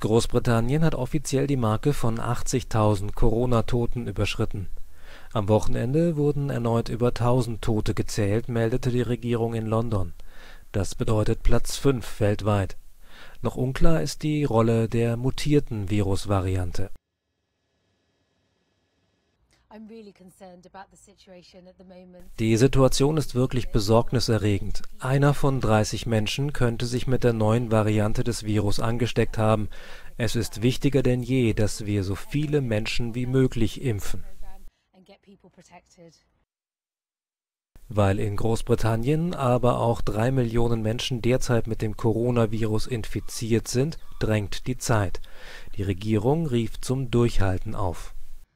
Großbritannien hat offiziell die Marke von 80.000 Corona-Toten überschritten. Am Wochenende wurden erneut über 1.000 Tote gezählt, meldete die Regierung in London. Das bedeutet Platz 5 weltweit. Noch unklar ist die Rolle der mutierten Virusvariante. Die Situation ist wirklich besorgniserregend. Einer von 30 Menschen könnte sich mit der neuen Variante des Virus angesteckt haben. Es ist wichtiger denn je, dass wir so viele Menschen wie möglich impfen. Weil in Großbritannien aber auch 3 Millionen Menschen derzeit mit dem Coronavirus infiziert sind, drängt die Zeit. Die Regierung rief zum Durchhalten auf.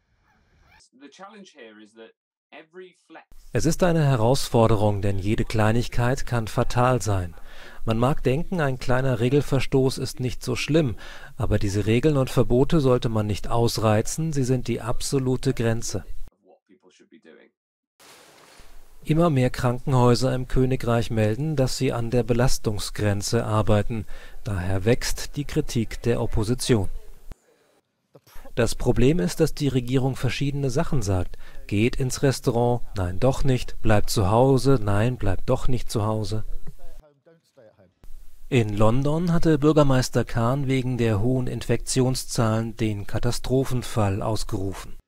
Es ist eine Herausforderung, denn jede Kleinigkeit kann fatal sein. Man mag denken, ein kleiner Regelverstoß ist nicht so schlimm, aber diese Regeln und Verbote sollte man nicht ausreizen, sie sind die absolute Grenze. Immer mehr Krankenhäuser im Königreich melden, dass sie an der Belastungsgrenze arbeiten. Daher wächst die Kritik der Opposition. Das Problem ist, dass die Regierung verschiedene Sachen sagt. Geht ins Restaurant, nein, doch nicht. Bleibt zu Hause, nein, bleibt doch nicht zu Hause. In London hatte Bürgermeister Khan wegen der hohen Infektionszahlen den Katastrophenfall ausgerufen.